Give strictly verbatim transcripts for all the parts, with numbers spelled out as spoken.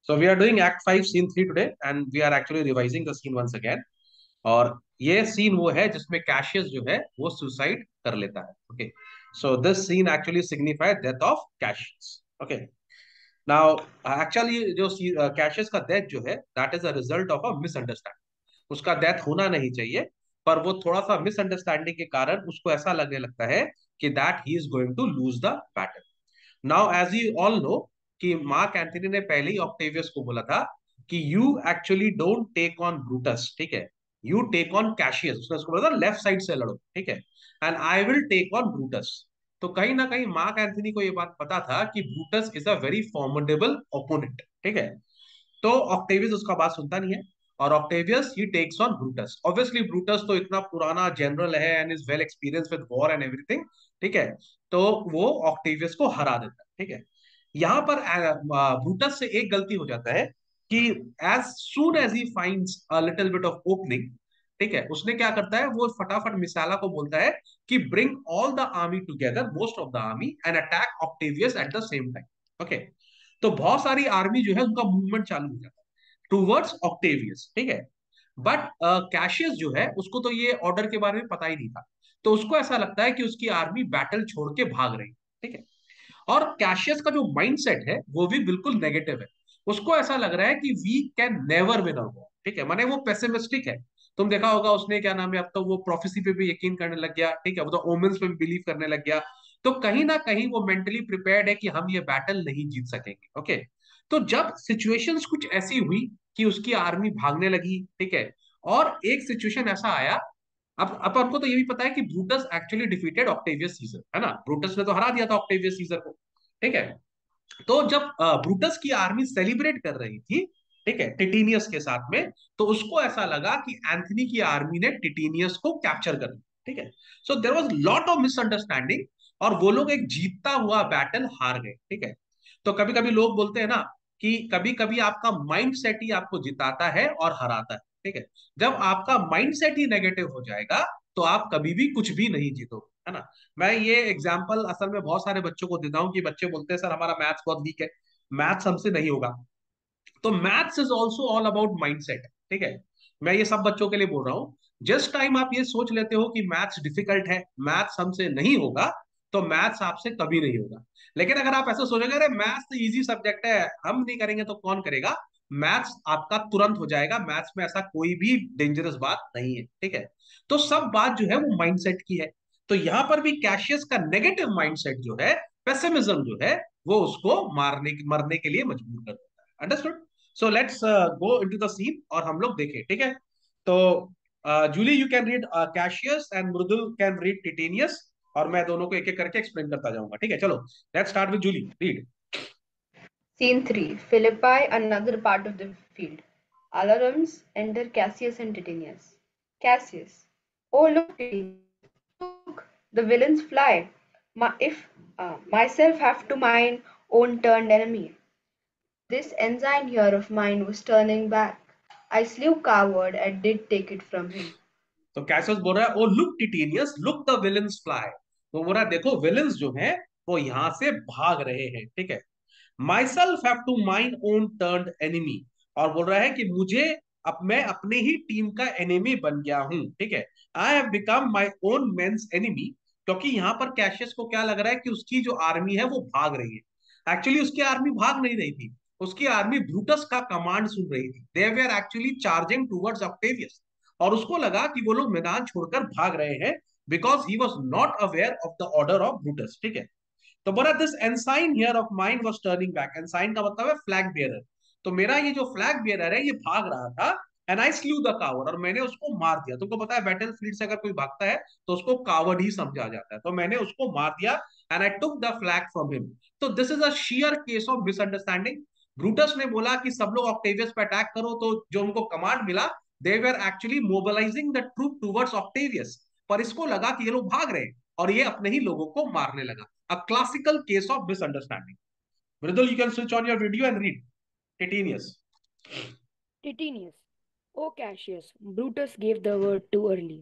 So we are doing Act five, Scene three today, and we are actually revising the scene once again. और ये scene वो है जिसमें Cassius जो है वो सुसाइड कर लेता है. Okay, so this scene actually signify death of Cassius. Okay, now actually जो कैशियस का डेथ जो है that is a result of a misunderstanding. उसका डेथ होना नहीं चाहिए, पर वो थोड़ा सा मिसअंडरस्टैंडिंग के कारण उसको ऐसा लगने लगता है कि that he is going to lose the battle. Now as you all know कि मार्क एंथनी ने पहले ही ऑक्टेवियस को बोला था कि you actually don't take on Brutus. ठीक है, यू टेक ऑन कैशियस. उसने उसको बोला था लेफ्ट साइड से लड़ो. ठीक है, and I will take on Brutus. तो कहीं ना कहीं मार्क एंथनी को ये बात पता था कि Brutus is a very formidable opponent. ठीक है, तो ऑक्टेवियस उसका बात सुनता नहीं है और Octavius he takes on Brutus. Obviously Brutus तो इतना पुराना जनरल है and is well experience with war and everything. ठीक है, तो वो ऑक्टेवियस को हरा देता है. ठीक है, यहां पर ब्रूटस से एक गलती हो जाता है कि as soon as he finds a little bit of opening, ठीक है, उसने क्या करता है, वो फटाफट मिसाला को बोलता है कि bring all the army together, most of the army, and attack Octavius at the same time. Okay, तो बहुत सारी आर्मी जो है उनका मूवमेंट चालू हो जाता है टूवर्ड्स ऑक्टेवियस. ठीक है, बट कैशियस जो है उसको तो ये ऑर्डर के बारे में पता ही नहीं था. तो उसको ऐसा लगता है कि उसकी आर्मी बैटल छोड़ के भाग रही है. ठीक है, और कैशियस का जो माइंडसेट है वो भी बिल्कुल नेगेटिव है. उसको ऐसा लग रहा है कि we can never win a war. ठीक है, माने वो पेसिमिस्टिक है. तुम देखा होगा उसने क्या नाम है, अब तो वो प्रोफेसी पे भी यकीन करने लग गया. ठीक है, वो तो ओमेन्स पे भी बिलीव करने लग गया. तो कहीं ना कहीं वो मेंटली प्रिपेयर्ड है कि हम ये बैटल नहीं जीत सकेंगे. ओके, तो जब सिचुएशंस कुछ ऐसी हुई कि उसकी आर्मी भागने लगी. ठीक है, और एक सिचुएशन ऐसा आया. अब अब हमको तो ये भी पता है कि Brutus actually defeated Octavius Caesar, है ना. ब्रूटस ने तो हरा दिया था ऑक्टेवियस सीजर को. ठीक है, तो जब ब्रूटस की आर्मी सेलिब्रेट कर रही थी, ठीक है, टिटेनियस के साथ में, तो उसको ऐसा लगा कि एंथनी की आर्मी ने टिटेनियस को कैप्चर कर लिया. ठीक है, so there was lot of misunderstanding और वो लोग एक जीतता हुआ बैटल हार गए. ठीक है, तो कभी कभी लोग बोलते हैं ना कि कभी कभी आपका माइंड सेट ही आपको जिताता है और हराता है. ठीक है, जब आपका माइंड सेट ही नेगेटिव हो जाएगा तो आप कभी भी कुछ भी नहीं जीतोगे, है ना. मैं ये एग्जाम्पल असल में बहुत सारे बच्चों को देता हूँ कि बच्चे बोलते हैं सर हमारा मैथ्स बहुत वीक है, मैथ्स हमसे नहीं होगा. तो maths is also all about mindset. ठीक है, मैं ये सब बच्चों के लिए बोल रहा हूँ. जिस टाइम आप ये सोच लेते हो कि मैथ्स डिफिकल्ट है, मैथ्स हमसे नहीं होगा, तो मैथ्स आपसे कभी नहीं होगा. लेकिन अगर आप ऐसे सोचोगे अरे मैथ्स तो इजी सब्जेक्ट है, हम नहीं करेंगे तो कौन करेगा, मैथ्स आपका तुरंत हो जाएगा. मैथ्स में ऐसा कोई भी डेंजरस बात नहीं है. ठीक है, तो सब बात जो है वो माइंडसेट की है. तो यहां पर भी कैशियस का नेगेटिव माइंडसेट जो है, पेसिमिज्म जो है, वो उसको मारने मरने के लिए मजबूर कर देता है. Understood. So let's go into the scene और हम लोग देखें. ठीक है, तो Julie you can read Cassius and Mridul can read Titinius, और मैं दोनों को एक एक करके एक्सप्लेन करता जाऊंगा. ठीक है, चलो let's start with Julie. Read. Scene three. Philippi, another part of the field. Alarums enter Cassius and Titinius. Cassius. Oh, look, Titinius. Look, the villains fly. My, if uh, myself have to mine own turned enemy. This ensign here of mine was turning back. I slew coward and did take it from him. तो Cassius बोल रहा है oh look Titinius, look the villains fly. वो बोल रहा है देखो villains जो हैं वो यहाँ से भाग रहे हैं. ठीक है, myself have to mine own turned enemy. और बोल रहा है कि मुझे, अब मैं अपने ही टीम का एनिमी बन गया हूं. ठीक है, I have become my own men's enemy. क्योंकि यहाँ पर कैशियस को क्या लग रहा है कि उसकी जो आर्मी है वो भाग रही है. एक्चुअली उसकी आर्मी भाग नहीं रही थी, उसकी आर्मी ब्रूटस का कमांड सुन रही थी. They were actually charging towards Octavius, और उसको लगा कि वो लोग मैदान छोड़कर भाग रहे हैं because he was not aware of the order of Brutus. ठीक है, तो बोला this ensign here of mine was turning back. Ensign का मतलब है फ्लैग बियरर. तो मेरा ये जो फ्लैग बियरर है ये भाग रहा था, and I slew the coward, और मैंने उसको मार दिया. तुमको पता है बैटल फील्ड से अगर कोई भागता है तो उसको कावर्ड ही समझा जाता है. तो मैंने उसको मार दिया and I took the flag from him. तो this is a sheer case of misunderstanding. Brutus ने बोला कि सब लोग ऑक्टेवियस पे अटैक करो, तो जो उनको कमांड मिला they were actually mobilising the troop towards Octavius. पर इसको लगा कि ये लोग भाग रहे हैं और ये अपने ही लोगों को मारने लगा. A classical case of misunderstanding. Mridul, you can switch on your video and read. Titinius. Titinius. O Cassius, Brutus gave the word too early.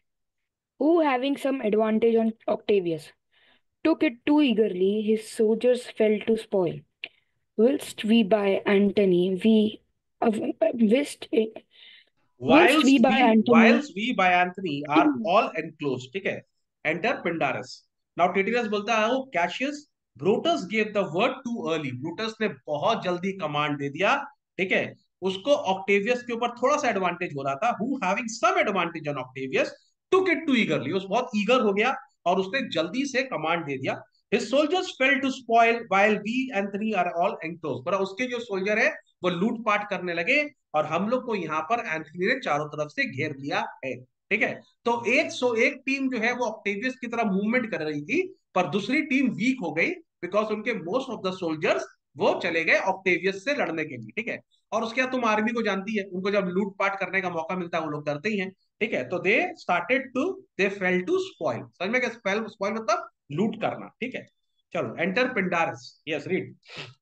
Who, having some advantage on Octavius, took it too eagerly, his soldiers fell to spoil. whilst we by Antony, we uh, whilst, whilst whilst we by we Antony. whilst we by Anthony are all enclosed, ठीक है, enter Pindarus. Now Tityrus बोलता है, oh Cassius, Brutus gave the word too early. Brutus ने बहुत जल्दी command दे दिया, ठीक है. उसको ऑक्टेवियस के ऊपर थोड़ा सा एडवांटेज हो रहा था. Who having some advantage on Octavius took it too eagerly. उस बहुत ईगर हो गया और उसने जल्दी से कमांड दे दिया. His soldiers fell to spoil while we Anthony are all enclosed. पर उसके जो सोल्जर है वो लूटपाट करने लगे और हम लोग को यहाँ पर एंथनी ने चारों तरफ से घेर लिया है, ठीक है. तो एक सौ एक टीम जो है वो ऑक्टेवियस की तरह मूवमेंट कर रही थी, पर दूसरी टीम वीक हो गई बिकॉज उनके मोस्ट ऑफ द सोल्जर्स वो चले गए ऑक्टेवियस से लड़ने के लिए, ठीक है. और उसके बाद तुम आर्मी को जानती है, उनको जब लूटपाट करने का मौका मिलता है वो लोग करते ही हैं, ठीक है. तो they started to they fell to spoil. समझ में क्या स्पेल स्पॉइल मतलब लूट करना, ठीक है. चलो enter Pindarus. Yes read.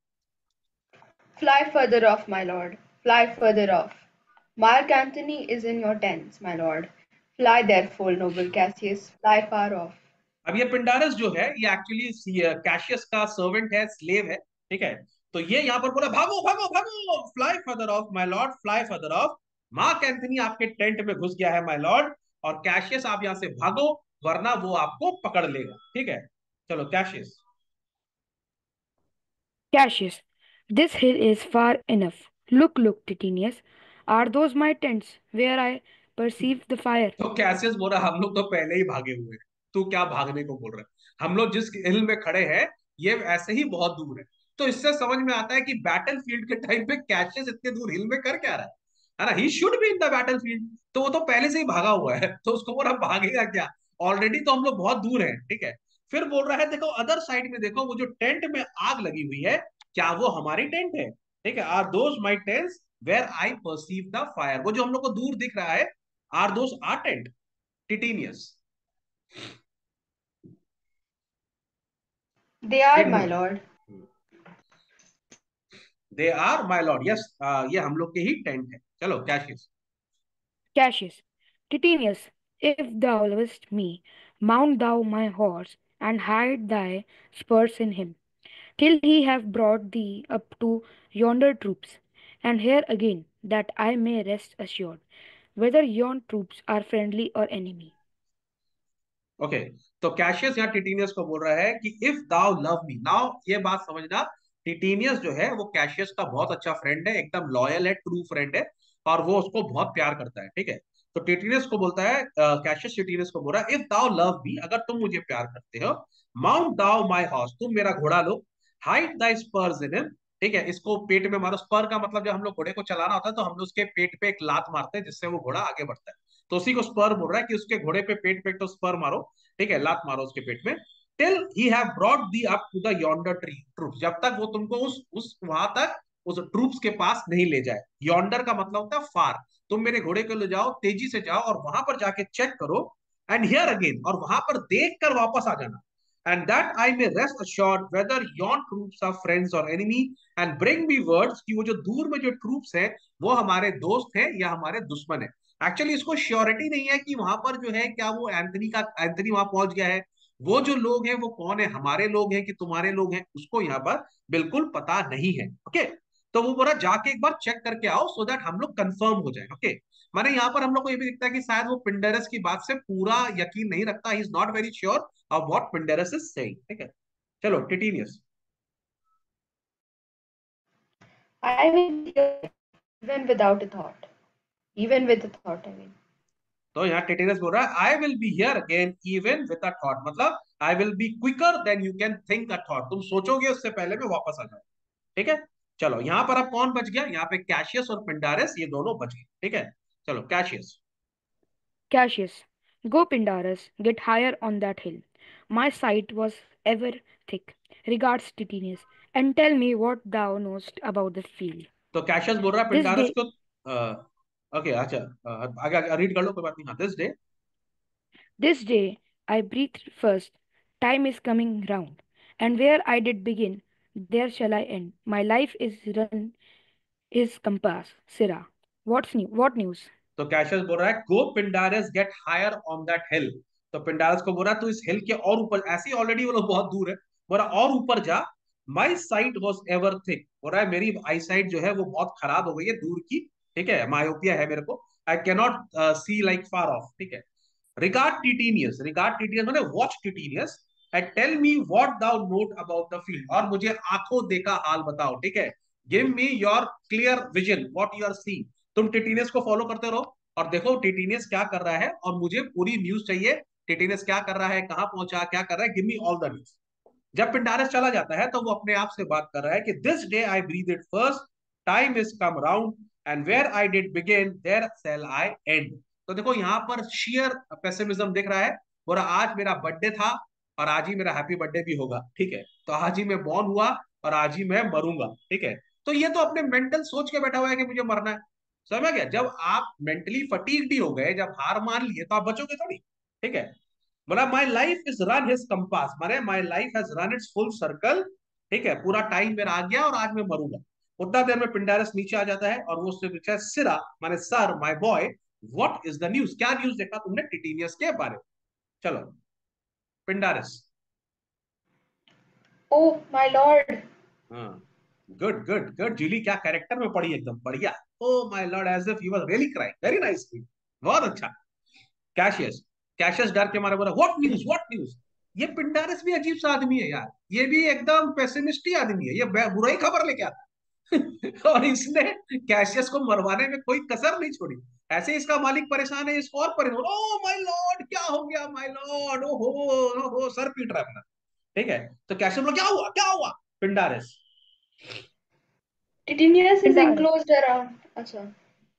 Fly further off, my lord. Fly further off. Mark Antony is in your tents, my lord. Fly therefore, noble Cassius, fly far off. अब ये पिंडारस जो है ये एक्चुअली कैशियस का सर्वेंट है, स्लेव है, ठीक है. तो ये यहाँ पर बोला भागो भागो भागो, fly further off my lord, fly further off. Mark Antony आपके टेंट में घुस गया है माय लॉर्ड, और कैशियस आप यहाँ से भागो वरना वो आपको पकड़ लेगा, ठीक है. चलो Cassius. Cassius, this hill is far enough. Look, look, Titinius. Are those my tents where I perceive the fire? तो कैसियस बोल रहा हम लोग तो पहले ही भागे हुए हैं, तू क्या भागने को बोल रहा है, हम लोग जिस हिल में खड़े हैं ये ऐसे ही बहुत दूर है. तो इससे समझ में आता है कि बैटल फील्ड के टाइम पे कैशियस इतने दूर हिल में कर क्या रहा है है ना. He should be in the battle field. तो वो तो पहले से ही भागा हुआ है, तो उसको बोला भागेगा क्या, ऑलरेडी तो हम लोग बहुत दूर हैं, ठीक है. फिर बोल रहा है देखो अदर साइड में देखो, वो जो टेंट में आग लगी हुई है क्या वो हमारी टेंट है, ठीक है. Are those my tents where I perceive the fire. वो जो हम लोग को दूर दिख रहा है, are those ardent? Titinius. They are, Read my more. lord. They are my lord. Yes, uh, ये हम लोग के ही टेंट है. चलो Cassius. Cassius, Titinius, if thou lovest me, mount thou my horse, and hide thy spurs in him, till he have brought thee up to yonder troops. And here again, that I may rest assured, whether yon troops are friendly or enemy. Okay okay. तो Cassius यहाँ Titinius को बोल रहा है कि if thou love me now, ये बात समझना, टिटिनियस जो है वो कैशियस का बहुत अच्छा फ्रेंड है, एकदम लॉयल है, ट्रू फ्रेंड है, और वो उसको बहुत प्यार करता है, ठीक है. तो टिटिनियस को बोलता है, कैशियस टिटिनियस को बोल रहा है इफ दाउ लव मी, अगर तुम मुझे प्यार करते हो, माउंट दाउ माई हॉर्स, तुम मेरा घोड़ा लो, hide the spurs in him, ठीक है. इसको पेट में मारो. स्पर का मतलब जब हम लोग घोड़े को चलाना होता है तो हम लोग उसके पेट पे एक लात मारते हैं जिससे वो घोड़ा आगे बढ़ता है. तो उसी को स्पर बोल रहा है कि उसके घोड़े पे पेट पे तो स्पर मारो, ठीक है, लात मारो उसके पेट में. Till he have brought thee up to the yonder tree troop, जब तक वो तुमको उस उस वहां तक उस ट्रूप्स के पास नहीं ले जाए. यॉन्डर का मतलब होता है फार. तुम मेरे घोड़े को ले जाओ, तेजी से जाओ और वहां पर जाके चेक करो, एंड हियर अगेन, और वहां पर देख कर वापस आ जाना. And that I may rest assured whether yon troops are friends or enemy, and bring me words कि वो जो दूर में जो ट्रूप्स है वो हमारे दोस्त हैं या हमारे दुश्मन है. एक्चुअली इसको श्योरिटी नहीं है कि वहां पर जो है क्या वो एंथनी का एंथनी वहां पहुंच गया है. वो जो लोग हैं वो कौन है, हमारे लोग हैं कि तुम्हारे लोग हैं, उसको यहाँ पर बिल्कुल पता नहीं है. ओके. तो वो बोला जाके एक बार चेक करके आओ सो दैट हम लोग कंफर्म हो जाए. ओके. माने यहाँ पर हम लोग को ये भी दिखता है कि शायद वो पिंडरस की बात से पूरा यकीन नहीं रखता. He is not very sure of what Pindarus is saying, ठीक है. चलो टिटिनियस. I will be here even without a thought. Even with a thought, I mean. तो यहाँ टिटिनस बोल रहा है I will be here again even with a thought, मतलब I will be quicker than you can think a thought. तुम सोचोगे उससे पहले मैं वापस आ जाऊं, ठीक है. चलो यहाँ पर अब कौन बच गया, यहाँ पे कैशियस और पिंडारस ये दोनों बच गए, ठीक है. चलो Cassius. Cassius, go Pindarus, get higher on that hill. My sight was ever thick. Regards Titinius, and tell me what thou knowest about the field. तो कैशियस बोल रहा है This पिंडारस day को. ओके अच्छा, अ, आगे आगे रीड कर लो, कोई बात नहीं. हाँ, this day. This day I breathed first, time is coming round, and where I did begin, there shall I end. My life is run, is compass, Sirrah. What's new? What news? तो Cassius बोल रहा है go Pindarus get higher on that hill. तो Pindarus को बोल रहा है तू इस हिल के और ऊपर, ऐसे ही ऑलरेडी वो लोग बहुत दूर है, बोल रहा और ऊपर जा, my sight was ever thick, हो रहा है मेरी आई साइट जो है वो बहुत खराब हो गई है, दूर की, ठीक है, मायोपिया है मेरे को, I cannot see like far off, ठीक है। रिगार्ड टिटेनियस, रिगार्ड टिटेनियस मैंने watch Titinius and tell me what thou note about the field, और मुझे आंखों देखा हाल बताओ, ठीक है। Give me your clear vision what you are seeing, तुम टिटेनियस को फॉलो करते रहो और देखो टिटेनियस क्या कर रहा है, और मुझे पूरी न्यूज चाहिए, टिटेनियस क्या कर रहा है, कहां पहुंचा, क्या कर रहा है, give me all the news. जब पिंडारस चला जाता है तो वो अपने आप से बात कर रहा है कि this day I breathe it first, time is come round and where I did begin there shall I end. तो देखो यहाँ पर शेयर पेसिमिज्म दिख रहा है, बोला आज मेरा बर्थडे था और आज ही मेरा हैप्पी बर्थडे भी होगा, ठीक है, तो आज ही मैं बॉर्न हुआ और आज ही मैं मरूंगा, ठीक है। तो ये तो अपने मेंटल सोच के बैठा हुआ है कि मुझे मरना है, समझ गया। जब आप मेंटली फटीग्ड ही हो गए, जब हार मान लिए, तो आप बचोगे थोड़ी, ठीक है। बोला my life is run his compass, माने my life has run its full circle, ठीक है, पूरा टाइम मेरा आ गया और आज मैं मरूंगा। उतना देर में पिंडारस नीचे आ जाता है और वो उससे पूछा है, सिरा माने sir my boy what is the news, क्या न्यूज देखा तुमने टिटेनियस के बारे में। चलो पिंडारस। Oh, my lord. हाँ, गुड गुड गुड जूली, क्या कैरेक्टर में पड़ी, एकदम बढ़िया। Oh my lord, as if you were really crying, very nice, बहुत अच्छा। कैशियस, कैशियस डर के मारे बोला व्हाट न्यूज व्हाट न्यूज। ये पिंडारस भी अजीब सा आदमी है यार, ये भी एकदम पेसिमिस्ट ही आदमी है, ये बुराई खबर लेके आता है। और इसने कैशियस को मरवाने में कोई कसर नहीं छोड़ी। ऐसे इसका मालिक परेशान है, इसको और परेशान, ओ माय लॉर्ड क्या हो गया माय लॉर्ड, ओहो ओहो, सर पीट रहा है अपना, ठीक है। तो कैशियस बोला क्या हुआ क्या हुआ, Pindarus. Titinius is Pindar. enclosed around. Acha.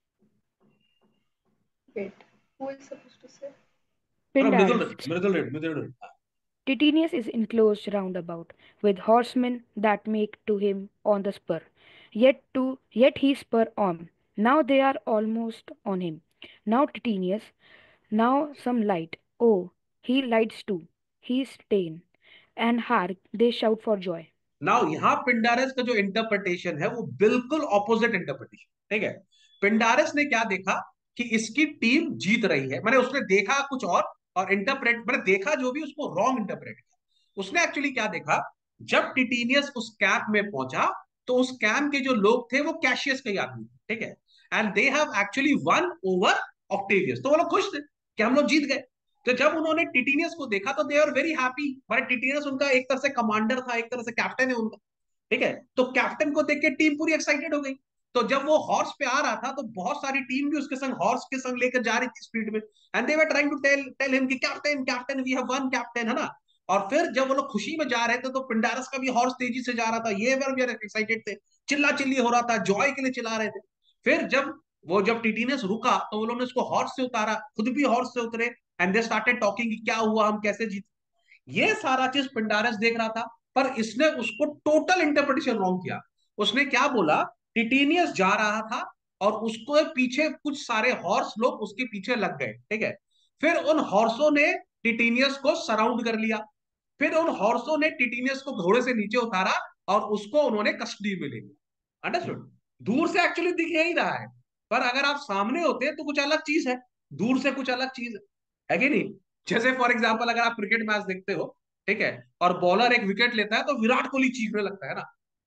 Wait. Who is supposed to say? Mridul Pindarus. Mridul Mridul. Titinius is enclosed round about with horsemen that make to him on the spur. Yet to yet he spur on. Now they are almost on him. Now Titinius, now some light. Oh, he lights too. He's ta'en. And hark, they shout for joy. Now यहाँ Pindarus का जो interpretation है वो बिल्कुल opposite interpretation, ठीक है। पिंडारस ने क्या देखा कि इसकी टीम जीत रही है, मैंने उसने देखा कुछ और और इंटरप्रेट, मैंने देखा जो भी उसको रॉन्ग इंटरप्रेट किया। उसने एक्चुअली क्या देखा, जब टिटेनियस उस कैंप में पहुंचा तो उस कैंप के जो लोग थे वो कैशियस के ही आदमी थे, ठीक है, and they have actually won over Octavius, तो वो लोग खुश थे कि हम लोग जीत गए। तो जब उन्होंने टिटेनियस को देखा तो दे आर वेरी हैप्पी, माने टिटेनियस उनका एक तरह से कमांडर था, एक तरह से कैप्टन है उनका, ठीक है। तो कैप्टन को देख के टीम पूरी एक्साइटेड हो गई। तो जब वो हॉर्स पे आ रहा था तो बहुत सारी टीम भी उसके संग हॉर्स के संग लेकर जा रही थी स्पीड में, and they were trying to tell tell him कि captain captain we have won captain, है ना। और फिर जब वो लोग खुशी में जा रहे थे तो पिंडारस का भी हॉर्स तेजी से जा रहा था, ये वर भी एक्साइटेड थे, चिल्ला चिल्ली हो रहा था, जॉय के लिए चिल्ला रहे थे। फिर जब वो जब टिटेनियस रुका तो वो लोगों ने उसको हॉर्स से उतारा, खुद भी हॉर्स से उतरे, एंड दे स्टार्टेड टॉकिंग कि क्या हुआ, हम कैसे जीते। ये सारा चीज पिंडारस देख रहा था, पर इसने उसको टोटल इंटरप्रिटेशन रॉन्ग किया। उसने क्या बोला, टिटेनियस जा रहा था और उसको पीछे कुछ सारे हॉर्स लोग उसके पीछे लग गए, ठीक है। फिर उन हॉर्सों ने टिटेनियस को सराउंड कर लिया, फिर उन हॉर्सों ने टिटेनियस को घोड़े से नीचे उतारा और उसको उन्होंने कस्टडी में ले लिया, अंडरस्टूड। दूर से एक्चुअली दिख ही रहा है, पर अगर आप सामने होते तो कुछ अलग चीज है, दूर से कुछ अलग चीज है है कि नहीं। जैसे फॉर एग्जाम्पल अगर आप क्रिकेट मैच देखते हो, ठीक है, और बॉलर एक विकेट लेता है तो विराट कोहली चीखने लगता है ना,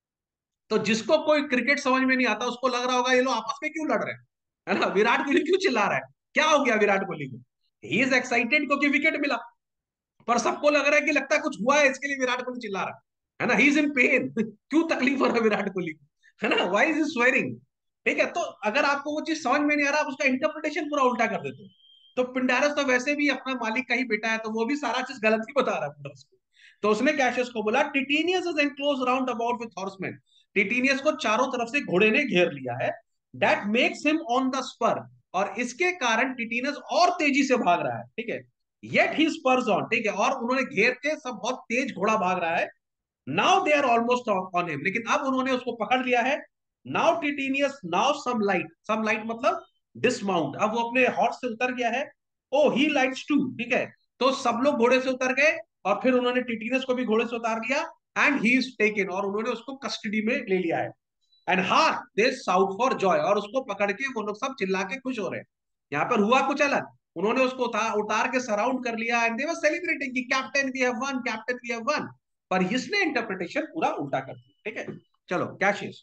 तो जिसको कोई क्रिकेट समझ में नहीं आता उसको लग रहा होगा ये लोग आपस में क्यों लड़ रहे हैं, है ना, विराट कोहली क्यों चिल्ला रहा है, क्या हो गया विराट कोहली को। ही इज एक्साइटेड क्योंकि विकेट मिला, पर सबको लग रहा है कि लगता है कुछ हुआ है इसके लिए विराट कोहली चिल्ला रहा है ना, ही इज इन पेन। क्यों तकलीफ हो रहा है विराट कोहली को, है ना, व्हाई इज स्वेरिंग, ठीक है। तो अगर आपको वो चीज समझ में नहीं आ रहा, आप उसका इंटरप्रिटेशन पूरा उल्टा कर देते हो। तो पिंडारस तो वैसे भी अपना मालिक का ही बेटा है, तो वो भी सारा चीज गलत ही बता रहा है पूरा उसको। तो उसने कैशियस को बोला Titinius is enclosed round about with horsemen, Titinius को चारों तरफ से घोड़े ने घेर लिया है, that makes him on the spur, और इसके कारण टिटेनियस और तेजी से भाग रहा है, ठीक है। येट ही स्पर्स ऑन, ठीक है, और उन्होंने घेर के सब बहुत तेज घोड़ा भाग रहा है। Now they are almost on him, लेकिन अब उन्होंने उसको पकड़ लिया है। Now Titinius now some light, some light मतलब डिसमाउंट, अब वो अपने हॉर्स से उतर गया है। ओ ही लाइट्स टू, ठीक है, तो सब लोग घोड़े से उतर गए और फिर उन्होंने टिटेनियस को भी घोड़े से उतार लिया, एंड ही इज टेकन, और उन्होंने उसको कस्टडी में ले लिया है। एंड हार दे साउट फॉर जॉय, और उसको पकड़ के वो लोग सब चिल्ला के खुश हो रहे हैं। यहाँ पर हुआ कुछ अलग, उन्होंने उसको उतार उतार के सराउंड कर लिया, एंड दे वर सेलिब्रेटिंग कि captain we have won captain we have won. पर इसने इंटरप्रिटेशन पूरा उल्टा कर दिया, ठीक है। चलो Cassius.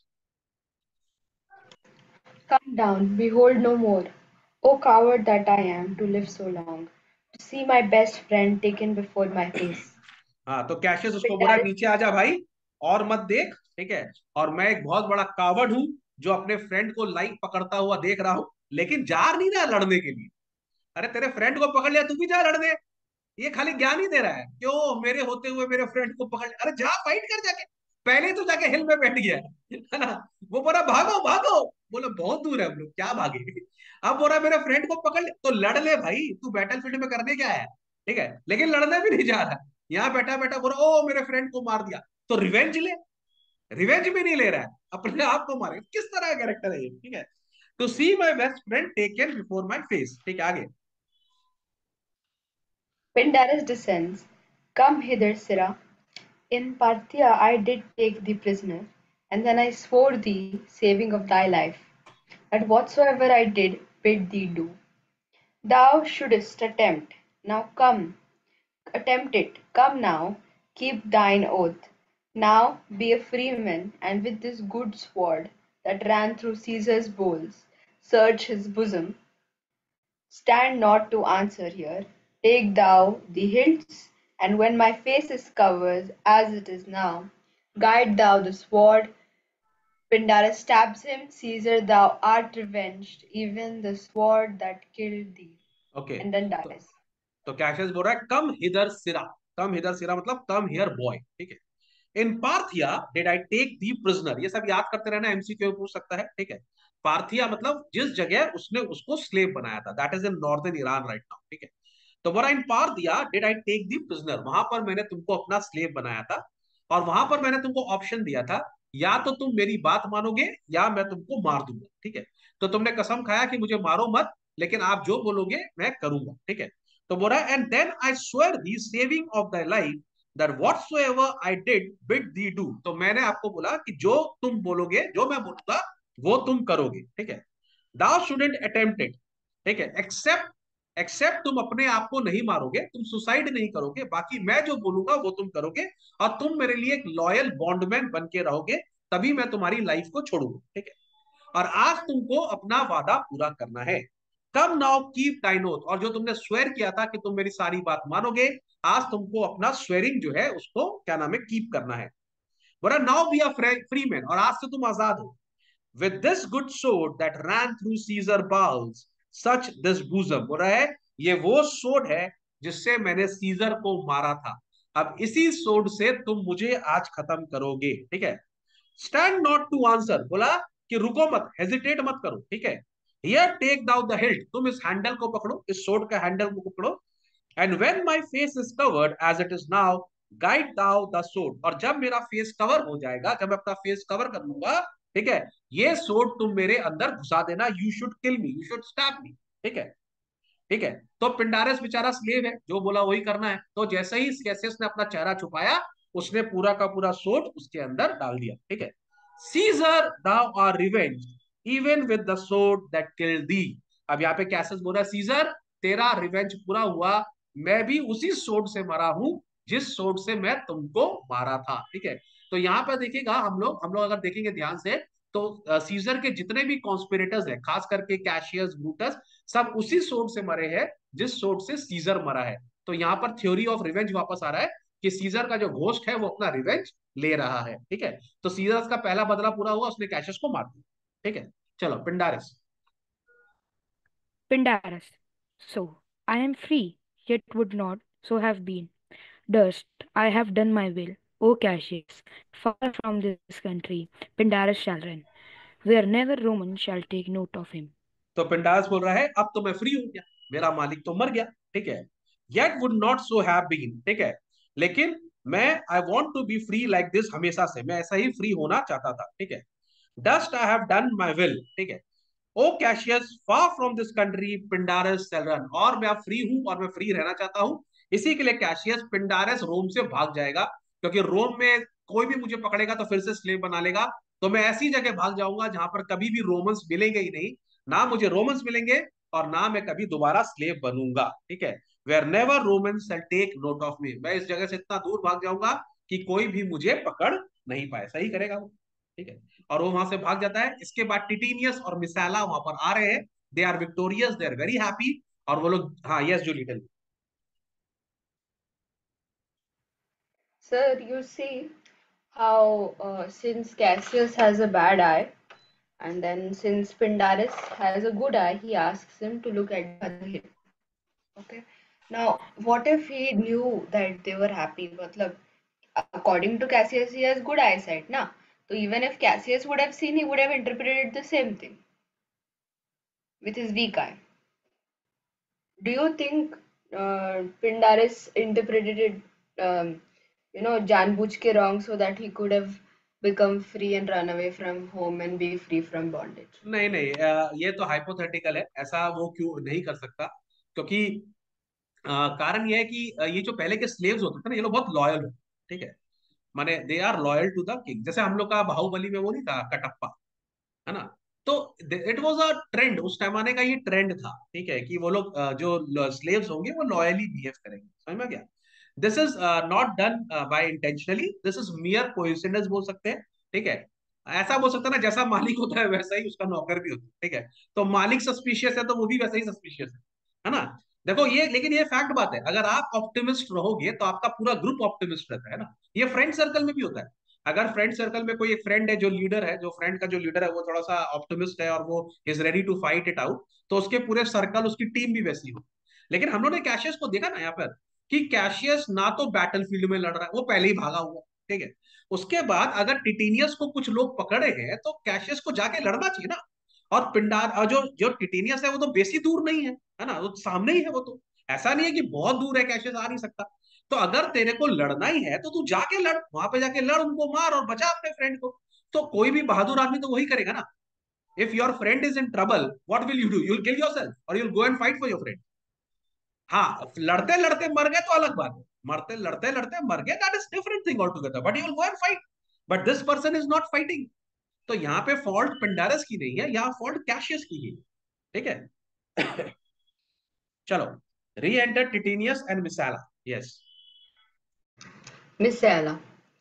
Come down, behold no more. O coward that I am, to live so long, to see my best friend taken before my face. हाँ, तो कैशियस उसको बोला Pindarus, नीचे आ जा भाई, और मत देख, ठीक है। और मैं एक बहुत बड़ा कावड़ हूं जो अपने फ्रेंड को लाइक पकड़ता हुआ देख रहा हूं, लेकिन जा नहीं रहा लड़ने के लिए। अरे तेरे फ्रेंड को पकड़ लिया, तू भी जा लड़ने। ये खाली ज्ञान ही दे रहा है, क्यों मेरे होते हुए मेरे फ्रेंड को पकड़, अरे जा फाइट कर जाके। पहले तो जाके हिल में बैठ गया है ना। वो बोला भागो भागो, बोला बहुत दूर है हम लोग, क्या भागे। अब बोला मेरे फ्रेंड को पकड़ ले, तो लड़ ले भाई, तू बैटल फील्ड में करने क्या है, ठीक है। लेकिन लड़ने भी नहीं जा रहा, यहाँ बैठा बैठा बोला ओ मेरे फ्रेंड को मार दिया, तो रिवेंज ले। रिवेंज भी नहीं ले रहा है, अपने आप को मारे, किस तरह का कैरेक्टर है ये, ठीक है। तो see my best friend taken before my face, ठीक है आगे। Pindarus descends. Come hither, Sirrah. In Parthia I did take thee prisoner, and then I swore thee saving of thy life, that whatsoever I did bid thee do, thou shouldest attempt. Now come, attempt it. Come now, keep thine oath. Now be a freeman, and with this good sword that ran through Caesar's bowels, search his bosom. Stand not to answer here. Take thou the hilts, and when my face is covered as it is now, guide thou the sword. Pindarus stabs him. Caesar, thou art revenged, even the sword that killed thee. Okay, And then तो dies. तो Cassius बोल रहा है कम hither सिरा। कम hither सिरा मतलब come here boy, ठीक है। In Parthia did I take thee prisoner, ये सब याद करते रहना, एमसीक्यू में पूछ सकता है, ठीक है। पार्थिया मतलब जिस जगह उसने उसको स्लेव बनाया था, that is in northern Iran right now, ठीक है। तो बोला in Parthia did I take thee prisoner, वहां पर मैंने तुमको अपना स्लेव बनाया था, और वहां पर मैंने तुमको ऑप्शन दिया था, या तो तुम मेरी बात मानोगे या मैं तुमको मार दूंगा, ठीक है। तो तुमने कसम खाया कि मुझे मारो मत, लेकिन आप जो बोलोगे मैं करूंगा, ठीक है। तो बोला and then I swear thee saving of the life that whatsoever I did bid thee do, तो मैंने आपको बोला कि जो तुम बोलोगे, जो मैं बोलूंगा वो तुम करोगे, ठीक है। दाउ शुडेंट अटेम्प्ट इट, ठीक है, एक्सेप्ट एक्सेप्ट तुम अपने आप को नहीं मारोगे, तुम सुसाइड नहीं करोगे, बाकी मैं जो बोलूंगा वो तुम करोगे, और तुम मेरे लिए एक लॉयल बॉन्डमैन बन के रहोगे, तभी मैं तुम्हारी लाइफ को छोड़ूंगा, ठीक है। और आज तुमको अपना वादा पूरा करना है। Come now keep thine oath, और जो तुमने स्वेर किया था कि तुम मेरी सारी बात मानोगे, आज तुमको अपना स्वेरिंग जो है उसको क्या नाम है, कीप करना है। बोला now be a free man, और आज से तुम आजाद हो। With this good sword that ran through Caesar bowels सच दिस बूजम, बोल रहा है ये वो सोर्ड है जिससे मैंने सीजर को मारा था, अब इसी सोर्ड से तुम मुझे आज खत्म करोगे, ठीक है। स्टैंड नॉट टू आंसर, बोला कि रुको मत, हेजिटेट मत करो, ठीक है। Here take thou the hilt, तुम इस हैंडल को पकड़ो, इस सोर्ड का हैंडल को पकड़ो। And when my face is covered as it is now, guide thou the sword, और जब मेरा फेस कवर हो जाएगा, जब मैं अपना फेस कवर कर लूंगा, ठीक है, ये सोर्ड तुम मेरे अंदर घुसा देना, you should kill me, you should stab me, ठीक है। ठीक है, तो पिंडारस बेचारा स्लेव है, जो बोला वही करना है, तो जैसे ही कैसियस ने अपना चेहरा छुपाया, उसने पूरा का पूरा सोर्ड उसके अंदर डाल दिया, ठीक है। Caesar thou art revenged even with the sword that killed thee, अब यहाँ पे कैसियस बोल रहा है सीजर तेरा रिवेंज पूरा हुआ, मैं भी उसी सोर्ड से मरा हूं जिस सोर्ड से मैं तुमको मारा था, ठीक है। तो यहाँ पर देखिएगा, हम लोग हम लोग अगर देखेंगे ध्यान से, तो सीजर के जितने भी कॉन्स्पिरेटर्स हैं, खास करके कैशियस ब्रूटस, सब उसी सोर्ड से मरे हैं जिस सोर्ड से सीजर मरा है। तो यहाँ पर थ्योरी ऑफ रिवेंज वापस आ रहा है कि सीजर का जो घोस्ट है वो अपना रिवेंज ले रहा है, ठीक है। तो सीजर का पहला बदला पूरा हुआ, उसने कैशियस को मार दिया, ठीक है। चलो पिंडारिस। Pindarus. So, I am free, yet would not so have been. Dust, I have done my will. O Cassius, far from this country, Pindarus shall run, where never Roman shall take note of him. तो पिंडारस बोल रहा है अब तो मैं free हो गया, मेरा मालिक तो मर गया, ठीक है। Yet would not so have been, ठीक है, लेकिन मैं I want to be free like this, हमेशा से मैं ऐसा ही फ्री होना चाहता था, ठीक है। Durst I have done my will, ठीक है। O Cassius far from this country Pindarus shall run, और मैं अब फ्री हूं और मैं फ्री रहना चाहता हूं, इसी के लिए कैशियस पिंडारस रोम से भाग जाएगा, क्योंकि रोम में कोई भी मुझे पकड़ेगा तो फिर से स्लेव बना लेगा, तो मैं ऐसी जगह भाग जाऊंगा जहां पर कभी भी रोमन्स मिलेंगे ही नहीं, ना मुझे रोमन्स मिलेंगे और ना मैं कभी दोबारा स्लेव बनूंगा, ठीक है। Where never Romans shall take note of me, मैं इस जगह से इतना दूर भाग जाऊंगा कि कोई भी मुझे पकड़ नहीं पाए, सही करेगा वो, ठीक है। और वो वहां से भाग जाता है। इसके बाद टिटिनियस और मिसाला वहां पर आ रहे हैं, they are victorious, they are very happy, और वो लोग, हाँ यस जूली टेल। Sir, you see how uh, since Cassius has a bad eye, and then since Pindaris has a good eye, he asks him to look at the other hill. Okay. Now, what if he knew that they were happy? Matlab, according to Cassius, he has good eyesight, na? So even if Cassius would have seen, he would have interpreted the same thing with his weak eye. Do you think uh, Pindaris interpreted it, um, you know, जानबूझ के wrong so that he could have become free and run away from home and be free from bondage? नहीं नहीं, अ, ये तो hypothetical है, ऐसा वो क्यों नहीं कर सकता, क्योंकि अ, कारण ये है कि अ, ये जो पहले के स्लेव्स होते थे ना, ये लोग बहुत लॉयल होते, ठीक है। माने they are loyal to the king, जैसे हम लोग का बाहुबली में वो नहीं था कटप्पा, है ना। तो इट वाज अ ट्रेंड, उस पैमाने का ये ट्रेंड था, ठीक है, कि वो लोग अ, जो स्लेव्स होंगे वो लॉयली बिहेव करेंगे, समझ में आ गया। This is not done by intentionally, this is mere coincidence बोल सकते हैं, ठीक है। ऐसा बोल सकते हैं ना, जैसा मालिक होता है वैसा ही उसका नौकर भी होता है, ठीक है। तो मालिक सस्पिशियस है तो वो भी वैसा ही सस्पिशियस है है ना। देखो ये, लेकिन ये फैक्ट बात है, अगर आप ऑप्टिमिस्ट रहोगे तो आपका पूरा ग्रुप ऑप्टिमिस्ट रहता है ना। ये फ्रेंड सर्कल में भी होता है। अगर फ्रेंड सर्कल में कोई एक फ्रेंड है जो लीडर है, जो फ्रेंड का जो लीडर है वो थोड़ा सा ऑप्टिमिस्ट है और वो is ready to fight it out, तो उसके पूरे सर्कल, उसकी टीम भी वैसी हो। लेकिन हम लोगों ने कैशियस को देखा ना यहाँ पर, कि कैशियस ना तो बैटलफील्ड में लड़ रहा है, वो पहले ही भागा हुआ, ठीक है। उसके बाद अगर टिटेनियस को कुछ लोग पकड़े हैं तो कैशियस को जाके लड़ना चाहिए ना। और पिंडार, और जो जो टिटेनियस है वो तो बेसी दूर नहीं है, है ना, वो सामने ही है, वो तो ऐसा नहीं है कि बहुत दूर है, कैशियस आ नहीं सकता। तो अगर तेरे को लड़ना ही है तो तू जाके लड़, वहां पे जाके लड़, उनको मार और बचा अपने फ्रेंड को। तो कोई भी बहादुर आदमी तो वही करेगा ना। If your friend is in trouble, what will you do? You will kill yourself और you will go and fight for your friend. हाँ, लड़ते लड़ते मर गए तो अलग बात है, मरते लड़ते लड़ते मर गए, that is different thing altogether, but you will go and fight. But this person is not fighting. तो यहाँ पे फॉल्ट पिंडारस की नहीं है, यहाँ फॉल्ट कैशियस की है, ठीक है। चलो, reenter Titinius and Messala, yes. Missala.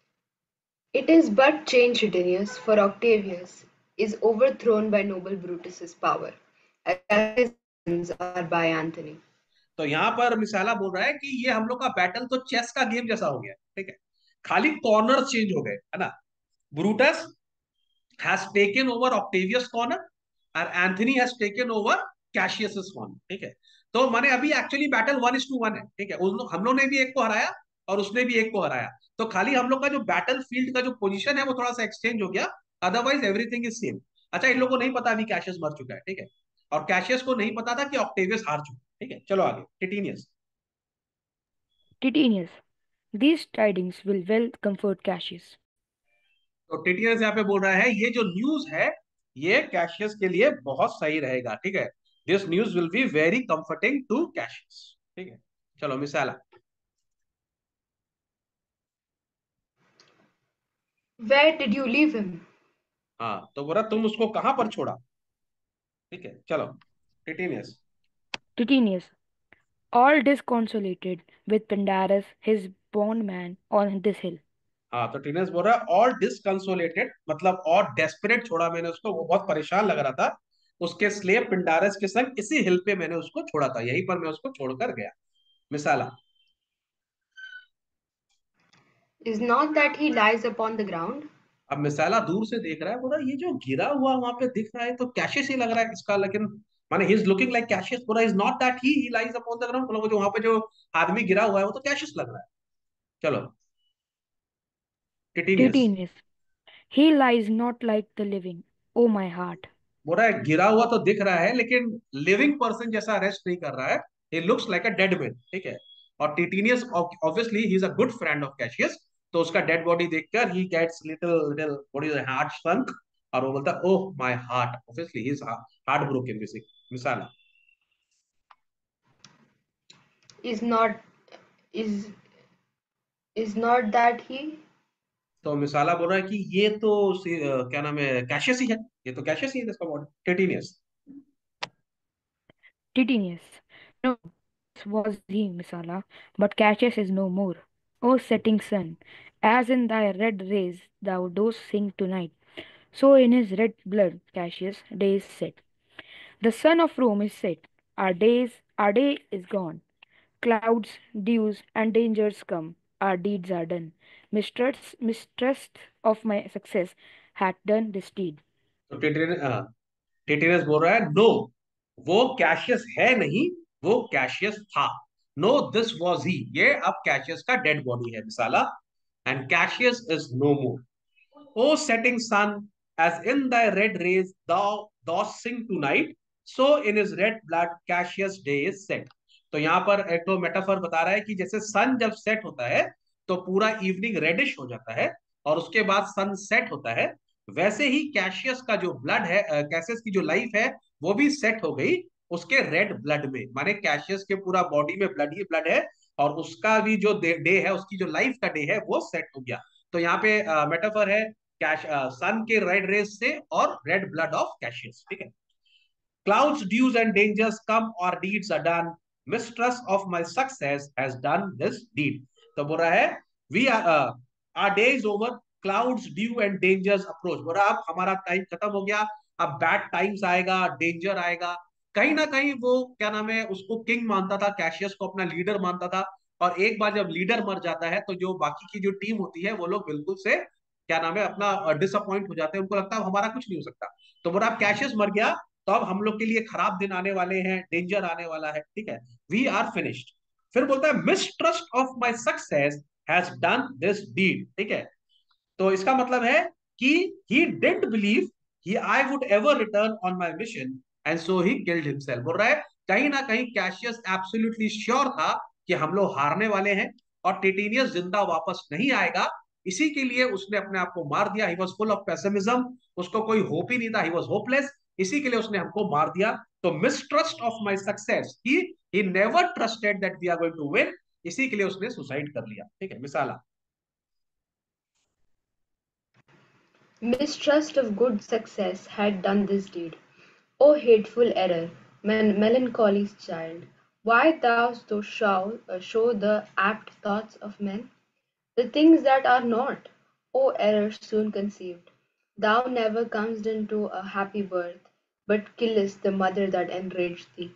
It is but change Titinius, for Octavius is overthrown by noble Brutus's power, as his sons are by Anthony. तो यहाँ पर मिसाला बोल रहा है कि ये हम लोग का बैटल तो चेस का गेम जैसा हो गया, ठीक है। खाली कॉर्नर चेंज हो गए, है ना। Brutus has taken over Octavius corner और Antony has taken over Cassius corner, ठीक है। तो माने अभी actually battle one is two one है, ठीक है। उन लोग, हम लोग ने भी एक को हराया और उसने भी एक को हराया। तो खाली हम लोग का जो बैटल फील्ड का जो पोजीशन है वो थोड़ा सा एक्सचेंज हो गया, अदरवाइज एवरीथिंग इज सेम। अच्छा, इन लोगों को नहीं पता अभी कैशियस मर चुका है, ठीक है। और कैशियस को नहीं पता था कि ऑक्टेवियस हार चुका है, ठीक है। चलो आगे, टिटिनियस। Titinius. These tidings will well comfort Cassius. तो टिटियस यहाँ पे बोल रहा है ये जो न्यूज है ये कैशियस के लिए बहुत सही रहेगा, ठीक है। This news will be very comforting to Cassius, ठीक है। चलो मिसाला। Where did you leave him? हाँ, तो बोला तुम उसको कहां पर छोड़ा, ठीक है। चलो Titinius. Titinius. All disconsolated with Pandarus, his bondman, on this hill. हाँ, तो टिटिनियस बोल रहा है और डिसकंसोलेटेड, मतलब और डेस्परेट छोड़ा मैंने उसको, वो बहुत परेशान लग रहा था, उसके स्लेव पिंडारस के संग इसी हिल पे मैंने उसको छोड़ा था, यहीं पर मैं उसको छोड़कर गया। मिसाला। Is not that he lies upon the ground? अब मिसाला दूर से देख रहा है, बोला ये जो गिरा हुआ वहां पे दिख रहा है तो कैशियस ही लग रहा है इसका, लेकिन माने he is looking like Cassius, बोला is not that he he lies upon the ground, बोला वो जो वहां पे जो आदमी गिरा हुआ है वो तो कैशियस लग रहा है। चलो Titinius. Titinius. He lies not like the living, O my heart. बोल रहा है गिरा हुआ तो दिख रहा है लेकिन लिविंग पर्सन जैसा रेस्ट नहीं कर रहा है, he looks like a dead man, ठीक है। और Titinius obviously he is a good friend of Cassius, तो उसका डेड बॉडी देखकर he gets little little what is heart sunk, और वो बोलता है oh my heart, obviously he is heart broken basic. Messala. Is not is is not that he? तो मिसाला बोल रहा है कि ये तो सी- अ, क्या नाम है, कैशियस ही है, ये तो कैशियस ही है इसका body, Titinius. Titinius. No, this was he, Misala, but Cassius is no more. O setting sun, As in thy red rays thou dost sing tonight, so in his red blood Cassius' day is set. The sun of Rome is set. Our days, our day is gone. Clouds, dews, and dangers come. Our deeds are done. Mistrust, mistrust of my success hath done this deed. तो Titinius बोल रहा है no, वो Cassius है नहीं, वो Cassius था। No this was he, ये अब कैशियस का डेड बॉडी है Messala. And Cassius is no more. O setting sun, as in thy red rays thou dost sing tonight, so in his red blood Cassius day is set. तो यहाँ पर एक तो metaphor बता रहा है कि जैसे सन जब सेट होता है तो पूरा इवनिंग रेडिश हो जाता है और उसके बाद सन सेट होता है, वैसे ही कैशियस का जो ब्लड है, कैशियस की जो लाइफ है वो भी सेट हो गई उसके रेड ब्लड में। माने कैशियस के पूरा बॉडी में ब्लड ही ब्लड है और उसका भी जो डे है, उसकी जो लाइफ का डे है वो सेट हो गया। तो यहाँ पे मेटाफर है कैश सन के रेड रेस से और रेड ब्लड ऑफ कैशियस। ठीक है। Clouds, dews, and dangers come or deeds are done. Mistrust of my success has done this deed. तो बोल रहा है we are uh, our day is over. Clouds, dew, and dangers approach. बोल रहा अब हमारा टाइम खत्म हो गया, अब बैड टाइम्स आएगा, डेंजर आएगा। कहीं ना कहीं वो क्या नाम है उसको किंग मानता था, कैशियस को अपना लीडर मानता था। और एक बार जब लीडर मर जाता है तो जो बाकी की जो टीम होती है वो लोग बिल्कुल से क्या नाम है अपना डिसअपॉइंट हो जाते हैं, उनको लगता है हमारा कुछ नहीं हो सकता। तो बोला अब कैशियस मर गया तो अब हम लोग के लिए खराब दिन आने वाले हैं, डेंजर आने वाला है। ठीक है, वी आर फिनिश्ड। फिर बोलता है mistrust of my success has done this deed. ठीक है, तो इसका मतलब है कि he didn't believe he I would ever return on my mission and so he killed himself. बोल रहा है कहीं ना कहीं कैशियस एब्सोल्युटली श्योर था कि हम लोग हारने वाले हैं और टिटेनियस जिंदा वापस नहीं आएगा, इसी के लिए उसने अपने आप को मार दिया। He was full of pessimism, उसको कोई होप ही नहीं था, ही वॉज होपलेस, इसी के लिए उसने हमको मार दिया। तो mistrust of my success, he he never trusted that we are going to win, इसी के लिए उसने सुसाइड कर लिया। ठीक है, Messala. Mistrust of good success had done this deed. O hateful error, man- melancholy's child, why dost thou show, uh, show the apt thoughts of men? The things that are not, O error soon conceived. Thou never comest into a happy birth, but killest the mother that enraged thee.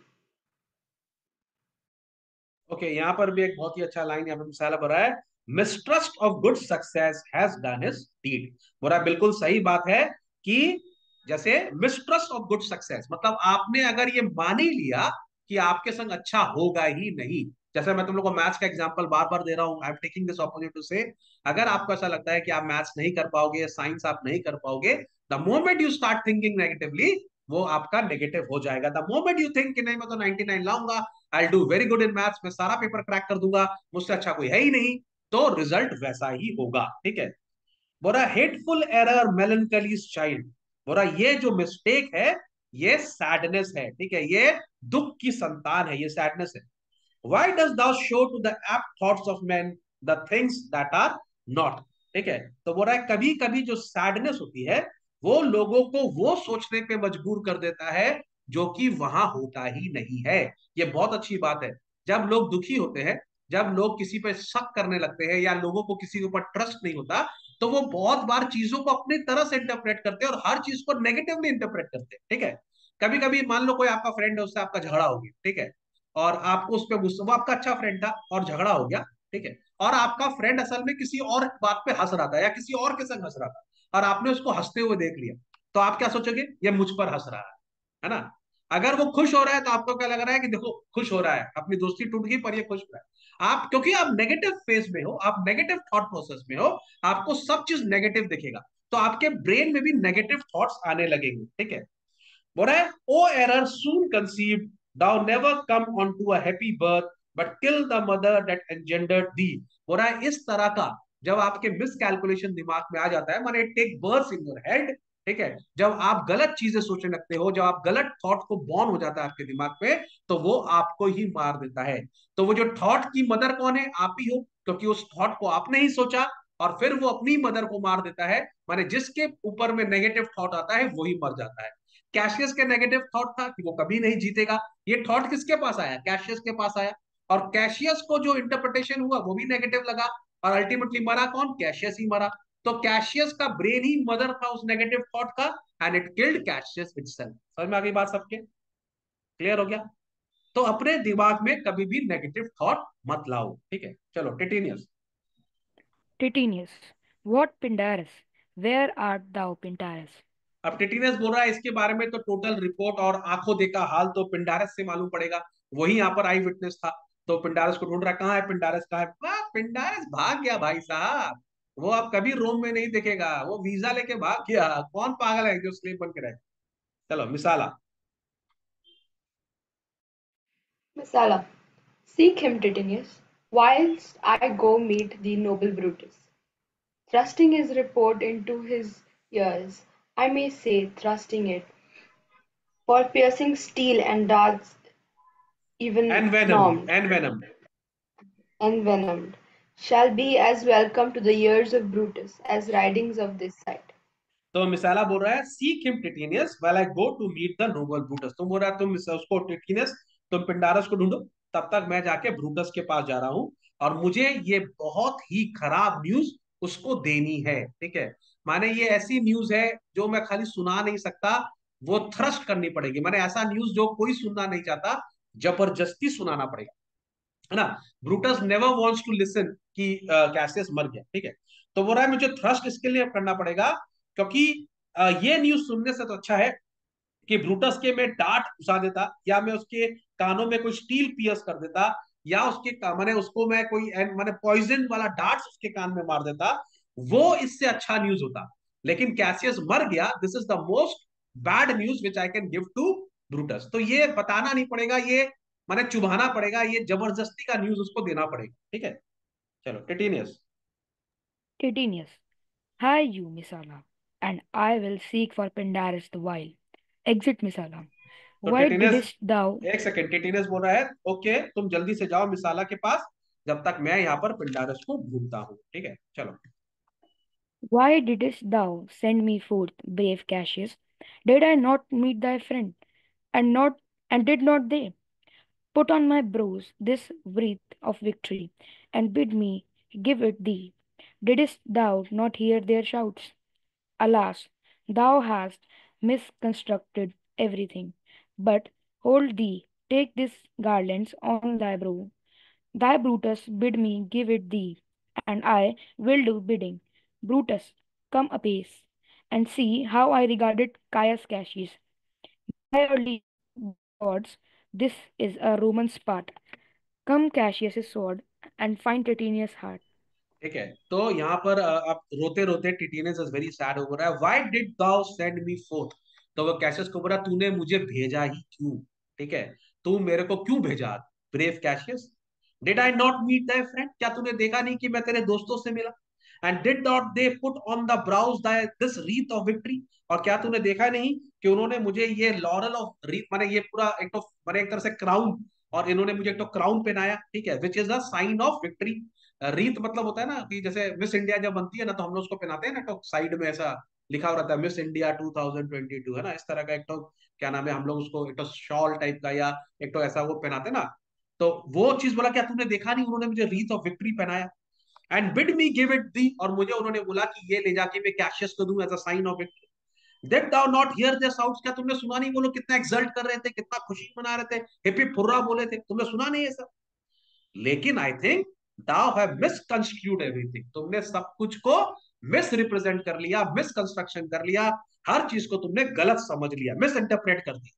Okay okay, यहाँ पर भी एक बहुत ही अच्छा line यहाँ पे मिसाला बोल रहा है mistrust of good success has done his deed. बोला बिल्कुल सही बात है कि जैसे मिसट्रस्ट ऑफ गुड सक्सेस मतलब आपने अगर ये मान ही लिया कि आपके संग अच्छा होगा ही नहीं। जैसे मैं तुम लोग को मैथ्स का एग्जांपल बार बार दे रहा हूं, I am taking this opportunity to say अगर आपको ऐसा लगता है कि आप मैथ्स नहीं कर पाओगे, साइंस आप नहीं कर पाओगे, the moment you start thinking negatively वो आपका नेगेटिव हो जाएगा। द मोमेंट यू थिंक कि नहीं मैं तो नाइंटी नाइन लाऊंगा, I do very good in maths, मैं सारा पेपर क्रैक कर दूंगा, मुझसे अच्छा कोई है ही नहीं, तो रिजल्ट वैसा ही होगा। ठीक है, बोरा हेटफुल एरर मेलनकली चाइल्ड, बोरा ये जो मिस्टेक है ये सैडनेस है। ठीक है, ये दुख की संतान है, ये सैडनेस है। Why does thou show to the apt thoughts of men the things that are not? ठीक है, तो बोल रहा है कभी कभी जो सैडनेस होती है वो लोगों को वो सोचने पे मजबूर कर देता है जो कि वहां होता ही नहीं है। ये बहुत अच्छी बात है। जब लोग दुखी होते हैं, जब लोग किसी पे शक करने लगते हैं या लोगों को किसी के ऊपर ट्रस्ट नहीं होता, तो वो बहुत बार चीजों को अपनी तरह से इंटरप्रेट करते हैं और हर चीज को नेगेटिवली इंटरप्रेट करते हैं। ठीक है, कभी कभी मान लो कोई आपका फ्रेंड है, उससे आपका झगड़ा हो गया, ठीक है, और आपको उस पर गुस्सा, वो आपका अच्छा फ्रेंड था और झगड़ा हो गया, ठीक है, और आपका फ्रेंड असल में किसी और बात पे हंस रहा था या किसी और के संग हंस रहा था और आपने उसको हंसते हुए देख लिया, तो आप क्या सोचोगे, ये मुझ पर हंस रहा है है ना। अगर वो खुश हो रहा है तो आपको क्या लग रहा है कि देखो खुश हो रहा है, अपनी दोस्ती टूट गई पर ये खुश हो रहा है। आप क्योंकि आप नेगेटिव फेज में हो, आप नेगेटिव थॉट प्रोसेस में हो, आपको सब चीज नेगेटिव दिखेगा, तो आपके ब्रेन में भी नेगेटिव थॉट्स आने लगेंगे। ठीक है, बोल रहा है O error soon conceived thou never come onto a happy birth but kill the mother that engendered thee। बोल रहा है इस तरह का जब आपके मिस कैलकुलेशन दिमाग में आ जाता है, माने take birth in your head, ठीक है, जब आप गलत चीजें सोचने लगते हो, जब आप गलत थॉट को बॉर्न हो जाता है आपके दिमाग में, तो वो आपको ही मार देता है। तो वो जो थॉट की मदर कौन है, आप ही हो, क्योंकि उस थॉट को आपने ही सोचा और फिर वो अपनी मदर को मार देता है। माने जिसके ऊपर में नेगेटिव थॉट आता है वही मर जाता है। कैशियस के नेगेटिव थॉट था कि वो कभी नहीं जीतेगा, ये थॉट किसके पास आया, कैशियस के पास आया, और कैशियस को जो इंटरप्रिटेशन हुआ वो भी नेगेटिव लगा और अल्टीमेटली मरा कौन? कैशियस ही मरा। तो कैशियस का ब्रेन ही मदर था उस नेगेटिव थॉट का, and it killed Cassius itself. समझ में आ गई बात सबके? क्लियर हो गया? तो अपने दिमाग में कभी भी नेगेटिव थॉट मत लाओ, ठीक है? चलो टिटेनियस। Titinius. What Pindarus? Where art thou, Pindarus? अब टिटिनस बोल रहा है इसके बारे में, तो टोटल रिपोर्ट और आंखों देखा हाल तो पिंडारस से मालूम पड़ेगा, वही यहाँ पर आई विटनेस था। तो पिंडारस को ढूंढ रहा है, कहाँ है पिंडारस, कहाँ है? वाह, पिंडारस भाग गया भाई साहब। वो अब कभी रोम में नहीं दिखेगा, वो वीजा लेके भाग गया। कौन पागल है जो स्लेव बन के रहे? चलो मिसाला। Messala. Seek him, Titinius, whilst I go meet the noble Brutus. Thrusting his report into his ears, I may say thrusting it, for piercing steel and darts even एनवेनम्ड, normed एनवेनम्ड। and venomed, shall be as welcome to the ears of Brutus as ridings of this side. तो मिसाला बोल रहा है, seek him Titinius while I go to meet the noble Brutus. तुम बोल रहा है तुम उसको टिटिनियस, तुम पिंडारस को ढूंढो, तब तक मैं जाके ब्रूटस के पास जा रहा हूँ, और मुझे ये बहुत ही खराब न्यूज उसको देनी है, ठीक है? माने ये ऐसी न्यूज है जो मैं खाली सुना नहीं सकता, वो थ्रस्ट करनी पड़ेगी। माने ऐसा न्यूज जो कोई सुनना नहीं चाहता, जबरदस्ती सुनाना पड़ेगा, है ना? Brutus never wants to listen कि कैसियस मर गया, ठीक है? तो बोल रहा है मुझे थ्रस्ट इसके लिए करना पड़ेगा, क्योंकि uh, ये न्यूज सुनने से तो अच्छा है कि ब्रूटस के मैं डांट घुसा देता, या मैं उसके कानों में कोई स्टील पियर्स कर देता, या उसके मैंने उसको मैं कोई मैंने पॉइजन वाला डांट उसके कान में मार देता, वो इससे अच्छा न्यूज होता। लेकिन कैसियस मर गया, this is the most bad news which I can give to Brutus. तो ये बताना नहीं पड़ेगा, ये मैंने चुभाना पड़ेगा, ये जबरदस्ती का न्यूज उसको देना पड़ेगा, ठीक है? चलो Titinius. Titinius. Hie you, Misala, and I will seek for Pindarus the while. Exit, Misala. तो Why टिटिनियस, didst thou एक सेकेंड, टिटिनियस बोल रहा है ओके तुम जल्दी से जाओ मिसाला के पास, जब तक मैं यहाँ पर पिंडारस को ढूंढता हूँ, ठीक है? चलो। why didst thou send me forth, brave Cassius? Did I not meet thy friend? And not and did not they put on my brows this wreath of victory, and bid me give it thee? Didst thou not hear their shouts? Alas, thou hast misconstructed everything. But hold thee, take this garlands on thy brow. Thy Brutus bid me give it thee, and I will do bidding. Brutus, come apace, and see how I regarded Caius Cassius. By your leave, gods, this is a Roman Sparta. Come Cassius's sword, and find Titinius' heart. ठीक है, तो यहाँ पर अ, अब रोते रोते टिटिनस is very sad हो रहा है। Why did thou send me forth? तो वो कैशियस को बोला तूने मुझे भेजा ही क्यों, ठीक है? तू मेरे को क्यों भेजा, brave Cassius? Did I not meet thy friend? क्या तूने देखा नहीं कि मैं तेरे दोस्तों से मिला? And did not they put on the brows this wreath of victory? और क्या तूने देखा नहीं कि उन्होंने मुझे ये लॉरल ऑफ रीथ, माने ये पूरा एक तो माने एक तरह से क्राउन, और इन्होंने मुझे एक तो क्राउन पहनाया, ठीक है, which is a sign of victory. Wreath मतलब होता है ना कि जैसे मिस इंडिया जब बनती है ना, तो हम लोग उसको पहनाते हैं ना, तो साइड में ऐसा लिखा हुआ रहता है Miss India two thousand twenty two, है ना? इस तरह का एक तो क्या नाम है, हम लोग उसको एक तो शॉल टाइप का या एक तो ऐसा वो पहनाते हैं ना। तो वो चीज बोला, क्या तूने देखा नहीं उन्होंने मुझे रीथ ऑफ विक्ट्री पहनाया, and bid me give it thee, और मुझे उन्होंने बोला कि ये ले जाके मैं कैशियस को दूं as a sign of victory. Did thou not hear their shouts? क्या तुमने सुना नहीं वो लोग कितना एक्सल्ट कर रहे थे, कितना खुशी मना रहे थे, हिपी फुर्रा बोले थे, तुमने सुना नहीं है सब? लेकिन I think thou have misconstrued everything, तुमने सब कुछ को मिस रिप्रेजेंट कर लिया, मिसकंस्ट्रक्शन कर लिया, हर चीज को तुमने गलत समझ लिया, मिस इंटरप्रेट कर दिया।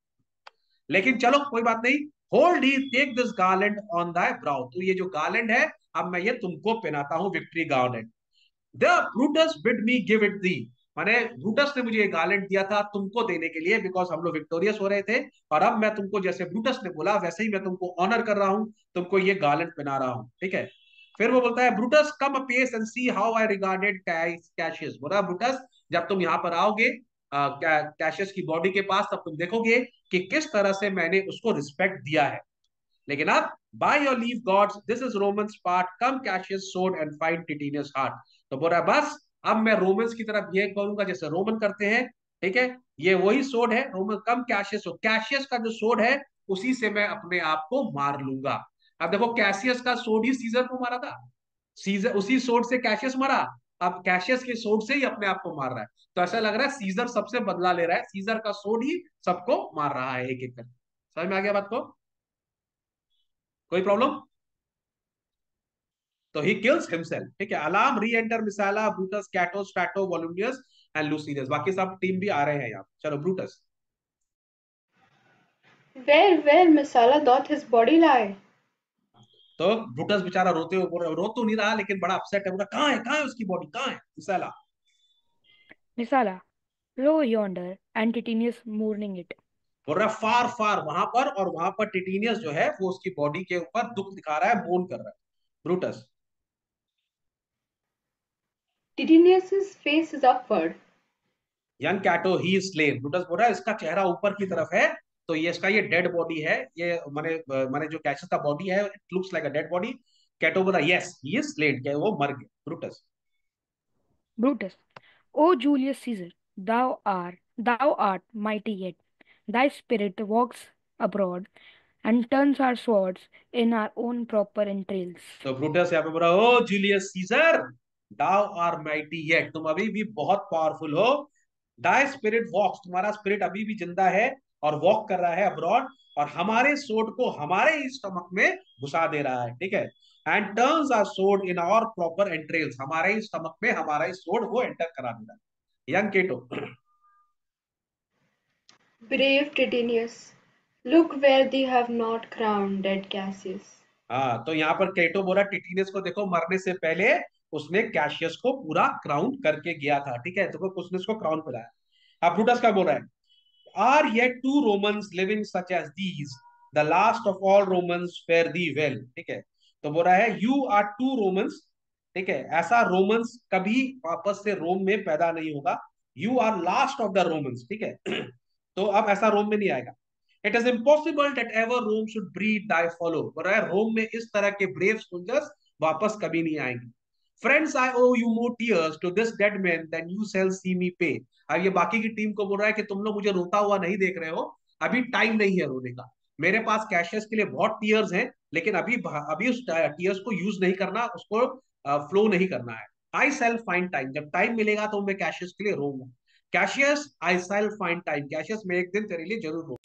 लेकिन चलो कोई बात नहीं, hold thee, take this garland on thy brow, तो ये जो गार्लैंड है अब मैं ये तुमको पहनाता हूं, victory garland. The Brutus bid me give it thee, माने ब्रूटस ने मुझे ये गार्लैंड दिया था तुमको देने के लिए, बिकॉज हम लोग विक्टोरियस हो रहे थे, और अब मैं तुमको जैसे ब्रूटस ने बोला वैसे ही मैं तुमको ऑनर कर रहा हूं, तुमको ये गार्लैंड पहना रहा हूं, ठीक है? फिर वो बोलता है Brutus come apace and see how I regarded Cassius. बोला ब्रूटस जब तुम यहाँ पर आओगे कैशियस की बॉडी के पास, तब तुम देखोगे कि किस तरह से मैंने उसको रिस्पेक्ट दिया है। लेकिन अब by your leave gods, this is Roman's part, come Cassius sword and find Titinius heart. तो बोल रहा है बस अब मैं रोमन्स की तरफ बिहेव करूंगा जैसे रोमन करते हैं, ठीक है? ये वही सोड है रोमन, कम कैशियस हो, कैशियस का जो सोड है उसी से मैं अपने आप को मार लूंगा। अब देखो कैसियस का सोड ही सीजर को मारा था, सीजर उसी सोर्ड से कैशियस मरा, अब कैशियस के सोर्ड से ही अपने आप को मार रहा है। तो ऐसा लग रहा है सीजर सबसे बदला ले रहा है, सीजर का सोर्ड ही सबको मार रहा है एक एक करके। समझ में आ गया बात को? कोई प्रॉब्लम? तो ही किल्स हिमसेल्फ, ठीक है। Alarm re enter Messala, Brutus, Cato, Strato, Volumnius and Lucilius, बाकी सब टीम भी आ रहे हैं यहाँ। चलो Brutus. Where, where Messala doth his body lie? तो ब्रूटस बेचारा रोते हुए बोल रहा, रो तो नहीं रहा लेकिन बड़ा अपसेट है, बोला कहाँ है, कहाँ है उसकी बॉडी, कहाँ है मिसाला? Misala, lo yonder, and Titinius mourning it. बोल रहा फार फार वहां पर, और वहां पर टिटेनियस जो है वो उसकी बॉडी के ऊपर दुख दिखा रहा है, मोन कर रहा है। Brutus. Titinius's face is upward. Young Cato he is slain, Brutus बोल रहा है इसका चेहरा ऊपर की तरफ है, तो ये इसका ये डेड बॉडी है, ये माने माने जो कैशियस का बॉडी है, it looks like a dead body. Cato बोला यस ही इज स्लेन, क्या वो मर गया। Brutus. Brutus, O Julius Caesar, thou art, thou art mighty yet. Thy spirit walks abroad and turns our swords in our own proper entrails. तो Brutus यहाँ पे बोला, O Julius Caesar, thou art mighty yet, तुम अभी भी बहुत powerful हो। दाई spirit वॉक्स, तुम्हारा स्पिरिट अभी भी जिंदा है और वॉक कर रहा है अब्रॉड, और हमारे सोड को हमारे ही स्टमक में घुसा दे रहा है, ठीक है। एंड टर्न्स आर सोड इन आवर प्रॉपर एंट्रेल्स, हमारे ही स्टमक में हमारा ही सोड वो एंटर करा दे रहा है। Young Cato. Brave Titinius, look where they have not crowned dead Cassius. हाँ, तो यहाँ पर केटो बोला टिटिनस को देखो, मरने से पहले उसने कैशियस को पूरा क्राउन करके गया था, ठीक है, तो उसने उसको क्राउन पिलाया। अब ब्रूटस का बोल रहा है, are yet two Romans living such as these, the last of all Romans fare thee well, ठीक है। तो बोल रहा है यू आर टू रोमन्स, ठीक है, ऐसा रोमन्स कभी वापस से रोम में पैदा नहीं होगा, you are last of the Romans, ठीक है। तो अब ऐसा रोम में नहीं आएगा। It is impossible that ever Rome should breed thy fellow, बोल रहा है रोम में इस तरह के ब्रेव सोल्जर्स वापस कभी नहीं आएंगे। Friends I owe you more tears to this dead man than you shall see me pay. अब ये बाकी की टीम को बोल रहा है कि तुम लोग मुझे रोता हुआ नहीं देख रहे हो, अभी टाइम नहीं है रोने का, मेरे पास कैशियस के लिए बहुत टीयर्स हैं, लेकिन अभी अभी उस टीयर्स को यूज नहीं करना, उसको फ्लो नहीं करना है। आई सेल फाइंड टाइम, जब टाइम मिलेगा तो मैं कैशियस के लिए रोऊंगा। Cassius I shall find time, Cassius मैं एक दिन तेरे लिए जरूर रोऊंगा।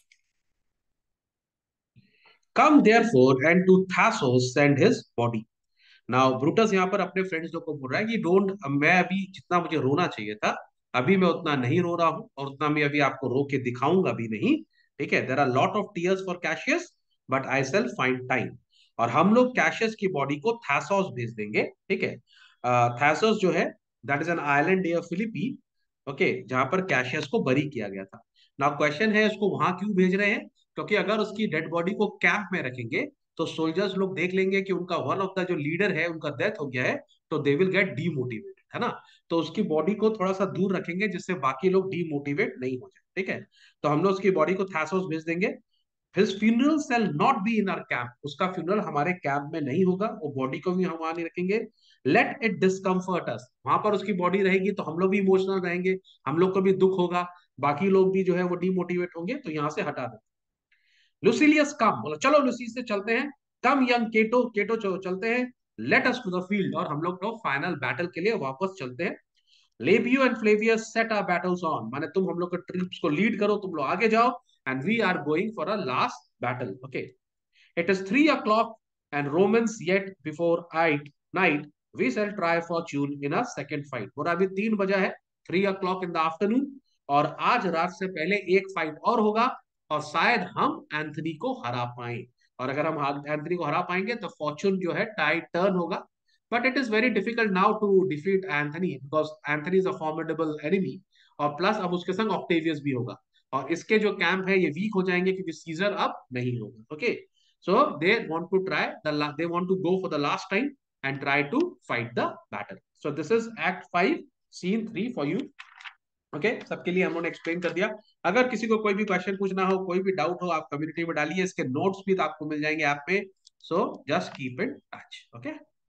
Come therefore and to Thasos send his body. Now Brutus यहाँ पर अपने फ्रेंड्स लोग को बोल रहा है कि डोंट, मैं अभी जितना मुझे रोना चाहिए था अभी मैं उतना नहीं रो रहा हूँ, और उतना मैं अभी आपको रो के दिखाऊंगा भी नहीं, ठीक है। There are lot of tears for Cassius but I shall find time. और हम लोग कैशियस की बॉडी को थैसोस भेज देंगे, ठीक है। थैसोस जो है that is an island near Philippi, okay, जहां पर कैशियस को बरी किया गया था। नाउ क्वेश्चन है उसको वहां क्यों भेज रहे हैं, क्योंकि अगर उसकी डेड बॉडी को कैंप में रखेंगे तो सोल्जर्स लोग देख लेंगे कि उनका वन ऑफ द जो लीडर है उनका डेथ हो गया है, तो दे विल गेट डीमोटिवेटेड, है ना। तो उसकी बॉडी को थोड़ा सा दूर रखेंगे जिससे बाकी लोग डीमोटिवेट नहीं हो जाए, ठीक है। तो हम लोग उसकी बॉडी को थैसोस भेज देंगे। His funeral shall not be in our camp, उसका फ्यूनरल हमारे कैंप में नहीं होगा, वो बॉडी को भी हम वहां नहीं रखेंगे। लेट इट डिस्कम्फर्ट अस, वहां पर उसकी बॉडी रहेगी तो हम लोग भी इमोशनल रहेंगे, हम लोग को भी दुख होगा, बाकी लोग भी जो है वो डीमोटिवेट होंगे, तो यहाँ से हटा देते। लुसिलियस कम, बोला चलो लुसिलियस से चलते हैं। कम यंग केटो, केटो चलते हैं। Let us to the field, और हम लोग तो फाइनल बैटल के लिए वापस चलते हैं। Labeo and Flavius set our battles on, माने तुम हम लोग के ट्रिप्स को लीड करो, तुम लोग आगे जाओ, and we are going for a last battle, okay. It is three o'clock and Romans yet before eight night, we shall try fortune in a second fight. और अभी तीन बजा है, three o'clock in the afternoon, और आज रात से पहले एक फाइट और होगा, और शायद हम एंथनी को हरा पाए, और अगर हम एंथनी को हरा पाएंगे तो फॉर्च्यून जो है टाई टर्न होगा। But it is very difficult now to defeat Anthony because Anthony is a formidable enemy, और प्लस अब उसके संग ऑक्टेवियस भी होगा, और इसके जो कैंप है ये वीक हो जाएंगे क्योंकि सीजर अब नहीं होगा, okay. So they want to try the they want to go for the last time and try to fight the battle. So this is act five scene three for you, okay okay, सबके लिए हम लोगों ने explain कर दिया। अगर किसी को कोई भी क्वेश्चन पूछना हो, कोई भी डाउट हो, आप कम्युनिटी में डालिए, इसके नोट्स भी तो आपको मिल जाएंगे ऐप पे। So just keep in touch, okay.